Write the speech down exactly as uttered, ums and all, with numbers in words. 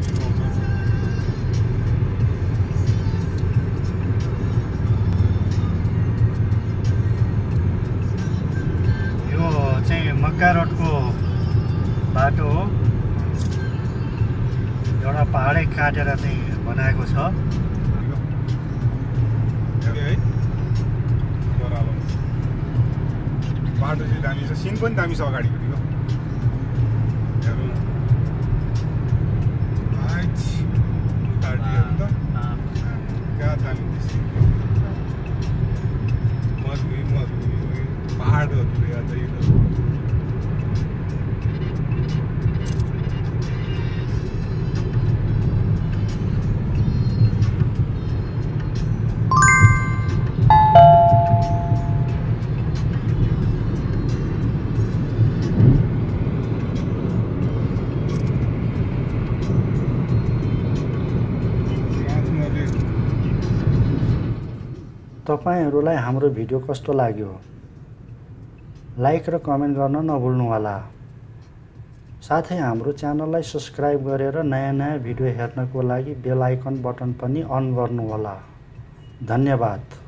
यो चाहिँ मक्का रोडको बाटो हो। एउटा पहाडै काटेर चाहिँ बनाएको छ। बाटो चाहिँ दामी छ, सिन पनि दामी छ अगाडिको दिगो। क्या दामी मधुई मधुई पहाडहरू यहाँ चाहिँ तपाईहरुलाई हाम्रो भिडियो कस्तो लाग्यो लाइक र कमेन्ट गर्न नभुल्नु होला। साथै हाम्रो च्यानललाई सब्स्क्राइब गरेर नयाँ नयाँ भिडियो हेर्नको लागि बेल आइकन बटन पनि अन गर्नु होला। धन्यवाद।